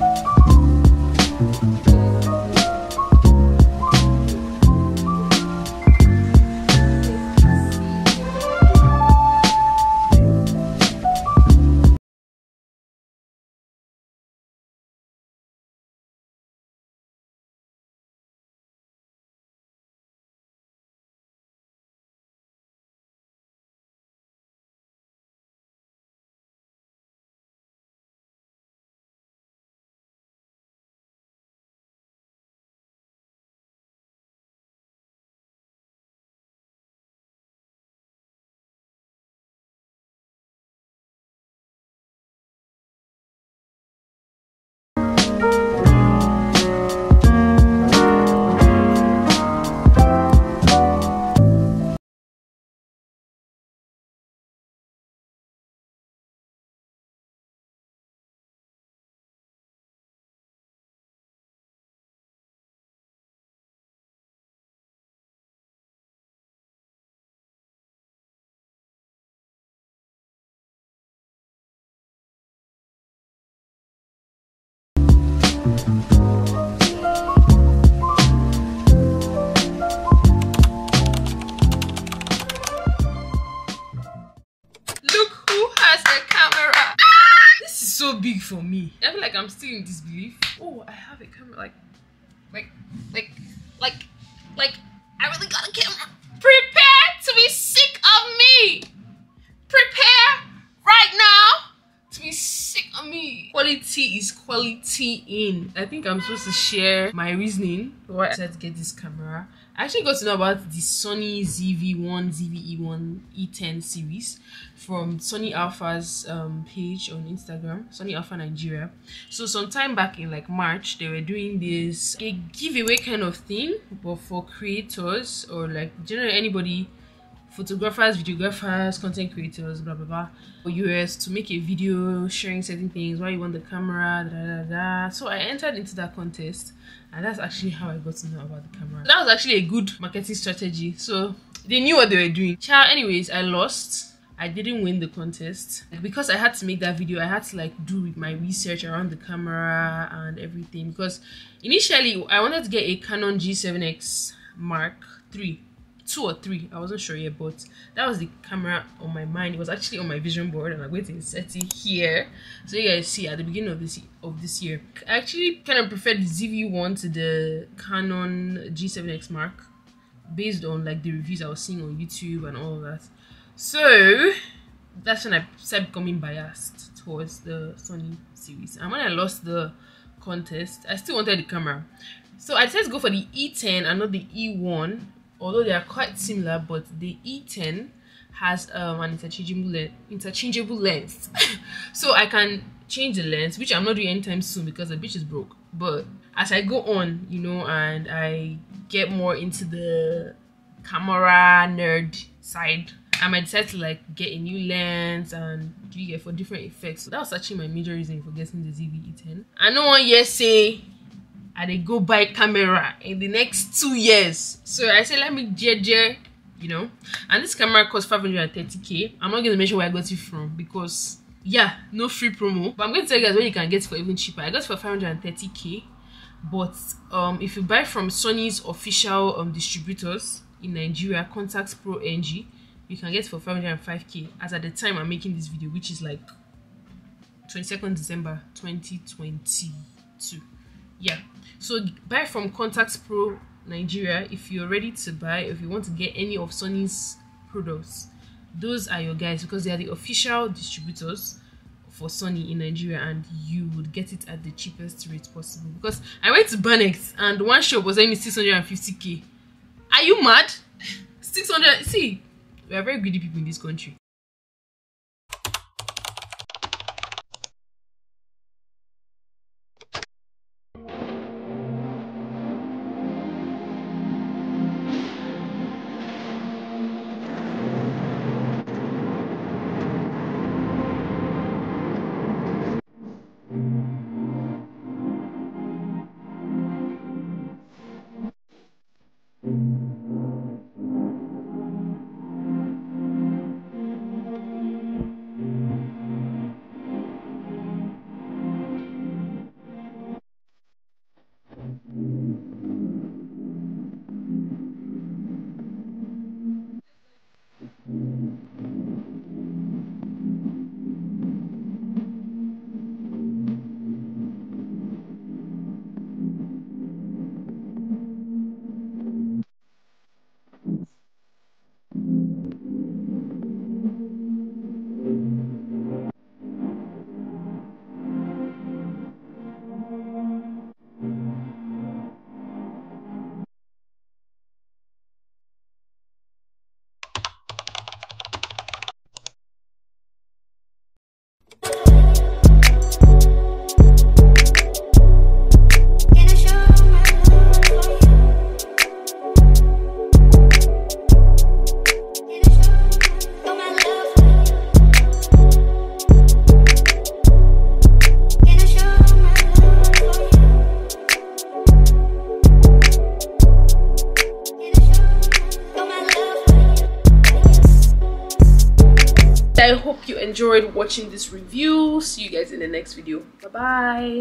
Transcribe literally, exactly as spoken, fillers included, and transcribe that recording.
So big for me. I feel like I'm still in disbelief. Oh, I have a camera. Like, like, like, like, like, I really got a camera. Prepare to be sick of me. Prepare right now to be sick of me. Quality is quality in. I think I'm supposed to share my reasoning for why I decided to get this camera. I actually got to know about the Sony Z V one, Z V E one, E ten series from Sony Alpha's um, page on Instagram, Sony Alpha Nigeria. So sometime back in like March, they were doing this a giveaway kind of thing, but for creators or like generally anybody, photographers, videographers, content creators, blah blah blah, for U S to make a video sharing certain things, why you want the camera, da da da. So I entered into that contest, and that's actually how I got to know about the camera. That was actually a good marketing strategy. So they knew what they were doing. Ciao. Anyways, I lost. I didn't win the contest because I had to make that video. I had to like do my research around the camera and everything, because initially I wanted to get a Canon G seven X Mark three. Two or three, I wasn't sure yet, but that was the camera on my mind. It was actually on my vision board, and I'm going to insert it here so you guys see at the beginning of this of this year. I actually kind of preferred the Z V one to the Canon G seven X Mark based on like the reviews I was seeing on YouTube and all of that. So that's when I started becoming biased towards the Sony series. And when I lost the contest, I still wanted the camera, so I decided to go for the E ten and not the E one. Although they are quite similar, but the E ten has um, an interchangeable le interchangeable lens, so I can change the lens, which I'm not doing anytime soon because the bitch is broke. But as I go on, you know, and I get more into the camera nerd side, I might decide to like get a new lens and you get for different effects. So that was actually my major reason for getting the Z V E ten. I know one year say I dey go buy camera in the next two years, so I said let me jeje, you know. And this camera costs five hundred thirty K. I'm not going to mention where I got it from because yeah, no free promo, but I'm going to tell you guys where you can get it for even cheaper. I got it for five hundred thirty K, but um if you buy from Sony's official um distributors in Nigeria, Contacts Pro N G, you can get it for five hundred five K as at the time I'm making this video, which is like twenty-second December twenty twenty-two. Yeah, so buy from Contacts Pro Nigeria if you're ready to buy, if you want to get any of Sony's products. Those are your guys because they are the official distributors for Sony in Nigeria, and you would get it at the cheapest rate possible. Because I went to Banex and one shop was only six hundred fifty K. Are you mad? six hundred. See, we are very greedy people in this country. enjoyed watching this review. See you guys in the next video. Bye bye.